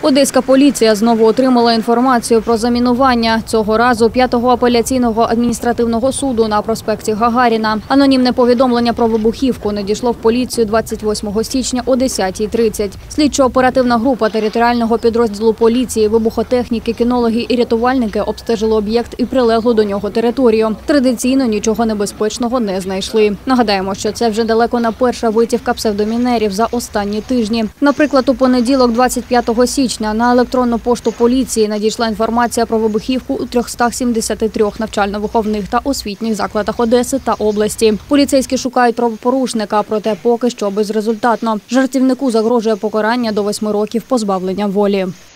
Одеська поліція знову отримала інформацію про замінування. Цього разу 5-го апеляційного адміністративного суду на проспекті Гагаріна. Анонімне повідомлення про вибухівку надійшло в поліцію 28 січня о 10:30. Слідчо-оперативна група територіального підрозділу поліції, вибухотехніки, кінологи і рятувальники обстежили об'єкт і прилеглу до нього територію. Традиційно нічого небезпечного не знайшли. Нагадаємо, що це вже далеко не перша витівка псевдомінерів за останні тижні. Наприклад, у понеділок, 25 січня, на електронну пошту поліції надійшла інформація про вибухівку у 373 навчально-виховних та освітніх закладах Одеси та області. Поліцейські шукають правопорушника, проте поки що безрезультатно. Жартівнику загрожує покарання до 8 років позбавлення волі.